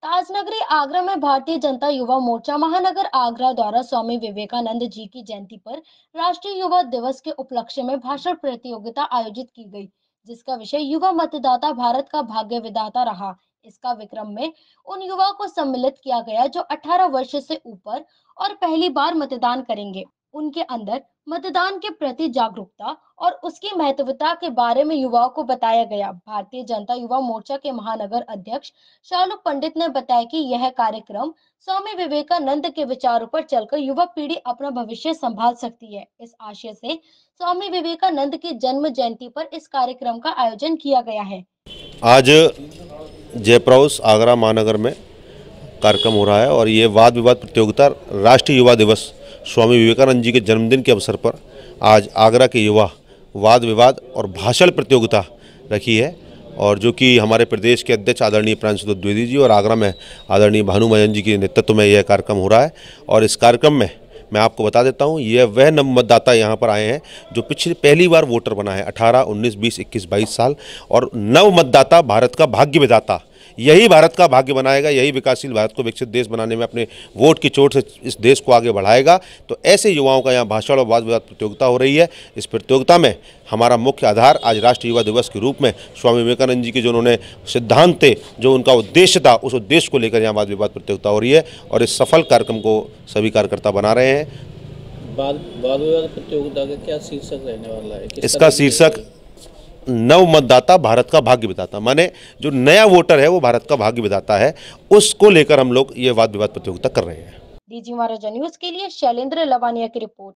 ताजनगरी आगरा में भारतीय जनता युवा मोर्चा महानगर आगरा द्वारा स्वामी विवेकानंद जी की जयंती पर राष्ट्रीय युवा दिवस के उपलक्ष्य में भाषण प्रतियोगिता आयोजित की गई, जिसका विषय युवा मतदाता भारत का भाग्य विधाता रहा। इस कार्यक्रम में उन युवाओं को सम्मिलित किया गया जो 18 वर्ष से ऊपर और पहली बार मतदान करेंगे। उनके अंदर मतदान के प्रति जागरूकता और उसकी महत्वता के बारे में युवाओं को बताया गया। भारतीय जनता युवा मोर्चा के महानगर अध्यक्ष शालू पंडित ने बताया कि यह कार्यक्रम स्वामी विवेकानंद के विचारों पर चलकर युवा पीढ़ी अपना भविष्य संभाल सकती है। इस आशय से स्वामी विवेकानंद की जन्म जयंती पर इस कार्यक्रम का आयोजन किया गया है। आज जयप्रकाश आगरा महानगर में कार्यक्रम हो रहा है और ये वाद विवाद प्रतियोगिता राष्ट्रीय युवा दिवस स्वामी विवेकानंद जी के जन्मदिन के अवसर पर आज आगरा के युवा वाद विवाद और भाषण प्रतियोगिता रखी है। और जो कि हमारे प्रदेश के अध्यक्ष आदरणीय प्रांशु द्विवेदी जी और आगरा में आदरणीय भानु महाजन जी के नेतृत्व में यह कार्यक्रम हो रहा है। और इस कार्यक्रम में मैं आपको बता देता हूं, यह वह नव मतदाता यहां पर आए हैं जो पहली बार वोटर बना है, 18, 19, 20, 21, 22 साल। और नव मतदाता भारत का भाग्य विधाता, यही भारत का भाग्य बनाएगा, यही विकासशील भारत को विकसित देश बनाने में अपने वोट की चोट से इस देश को आगे बढ़ाएगा। तो ऐसे युवाओं का यहाँ भाषण और वाद विवाद प्रतियोगिता हो रही है। इस प्रतियोगिता में हमारा मुख्य आधार आज राष्ट्रीय युवा दिवस के रूप में स्वामी विवेकानंद जी के जो उन्होंने सिद्धांत थे, जो उनका उद्देश्य था, उस उद्देश्य को लेकर यहाँ वाद विवाद प्रतियोगिता हो रही है। और इस सफल कार्यक्रम को सभी कार्यकर्ता बना रहे हैं। वाद विवाद प्रतियोगिता का क्या शीर्षक रहने वाला है? इसका शीर्षक नव मतदाता भारत का भाग्य विधाता, माने जो नया वोटर है वो भारत का भाग्य विधाता है, उसको लेकर हम लोग ये वाद विवाद प्रतियोगिता कर रहे हैं। डीजी महाराजा न्यूज के लिए शैलेंद्र लवानिया की रिपोर्ट।